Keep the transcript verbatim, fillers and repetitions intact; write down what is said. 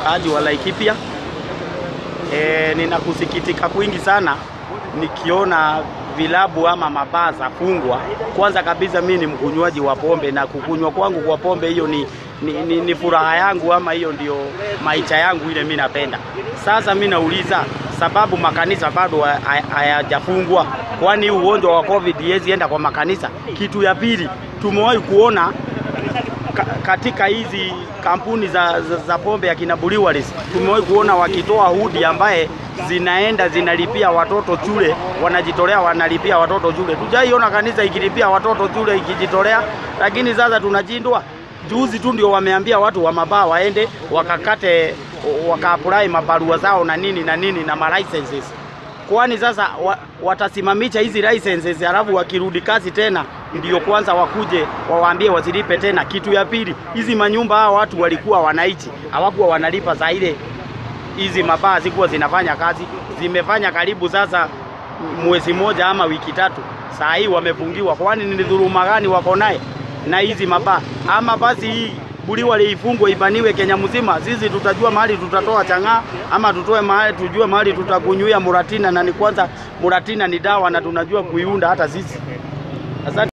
mkaaji wa Laikipia. E, ninakusikitika kwingi sana nikiona vilabu ama mabaa zafungwa. Kwanza kabisa mimi ni mkunywaji wa pombe, na kukunywa kwangu kwa pombe hiyo ni, ni, ni, ni furaha yangu, ama hiyo ndio maisha yangu ile mimi napenda. Sasa mimi nauliza, sababu makanisa bado hayajafungwa, kwani ugonjwa wa COVID yezi enda kwa makanisa? Kitu ya pili, tumewahi kuona katika hizi kampuni za, za, za pombe ya kina Breweries, tumewahi kuona wakitoa hudi ambaye zinaenda zinalipia watoto shule, wanajitolea wanalipia watoto shule. Tujaiona kanisa ikilipia watoto shule ikijitolea, lakini sasa tunajindwa. Juzi tu ndio wameambia watu wa mabaa waende wakakate wakaapply mabarua zao na nini na nini na ma licenses. Kwani sasa wa, watasimamisha hizi licenses, halafu wakirudi kazi tena ndio kwanza wakuje wawaambie wasilipe tena? Kitu ya pili, hizi manyumba hao watu walikuwa wanaishi, hawakuwa wanalipa za ile hizi mabaa zikuwa zinafanya kazi. Zimefanya karibu sasa mwezi moja ama wiki tatu, saa hii wamefungiwa. Kwani ni dhuluma gani wako naye na hizi mabaa? Ama basi hii Breweries ifungwe ibaniwe Kenya mzima, sisi tutajua mahali tutatoa chang'aa, ama tutoe mahali tujue mahali tutakunywa muratina, na ni kwanza muratina ni dawa na tunajua kuiunda hata sisi. Asante.